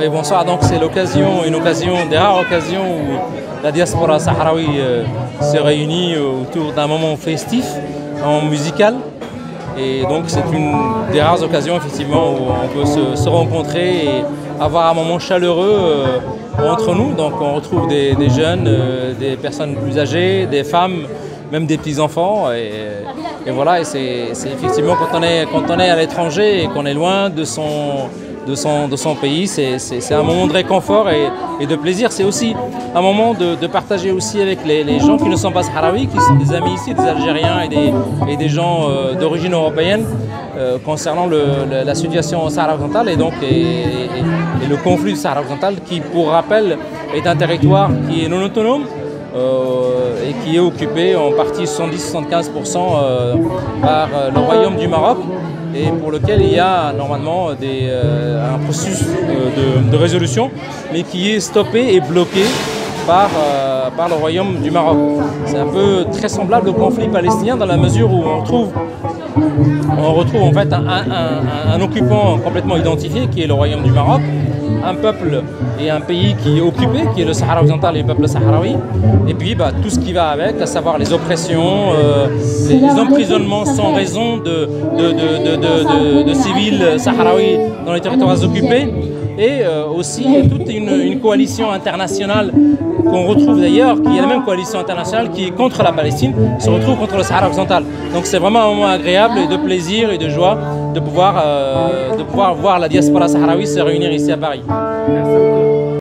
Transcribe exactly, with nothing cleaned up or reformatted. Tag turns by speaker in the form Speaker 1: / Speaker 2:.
Speaker 1: Oui, bonsoir. Donc c'est l'occasion, une occasion, des rares occasions où la diaspora sahraoui euh, se réunit autour d'un moment festif, en musical. Et donc c'est une des rares occasions effectivement où on peut se, se rencontrer et avoir un moment chaleureux euh, entre nous. Donc on retrouve des, des jeunes, euh, des personnes plus âgées, des femmes, même des petits-enfants. Et, et voilà, et c'est effectivement quand on est, quand on est à l'étranger et qu'on est loin de son, de son, de son pays, c'est un moment de réconfort et, et de plaisir. C'est aussi un moment de, de partager aussi avec les, les gens qui ne sont pas sahraouis, qui sont des amis ici, des Algériens et des, et des gens euh, d'origine européenne euh, concernant le, le, la situation au Sahara occidental et donc et, et, et le conflit du Sahara occidental qui, pour rappel, est un territoire qui est non autonome euh, et qui est occupé en partie soixante-dix à soixante-quinze pour cent euh, par euh, le Royaume du Maroc, et pour lequel il y a normalement des, euh, un processus euh, de, de résolution, mais qui est stoppé et bloqué par, euh, par le Royaume du Maroc. C'est un peu très semblable au conflit palestinien dans la mesure où on retrouve, on retrouve en fait un, un, un, un occupant complètement identifié qui est le Royaume du Maroc, un peuple et un pays qui est occupé, qui est le Sahara occidental et le peuple sahraoui, et puis bah, tout ce qui va avec, à savoir les oppressions, euh, les, les emprisonnements sans raison de, de, de, de, de, de, de civils sahraouis dans les territoires occupés, et euh, aussi toute une, une coalition internationale qu'on retrouve d'ailleurs, qui est la même coalition internationale qui est contre la Palestine, se retrouve contre le Sahara occidental. Donc c'est vraiment un moment agréable et de plaisir et de joie de pouvoir, euh, de pouvoir voir la diaspora sahraoui se réunir ici à Paris. Merci.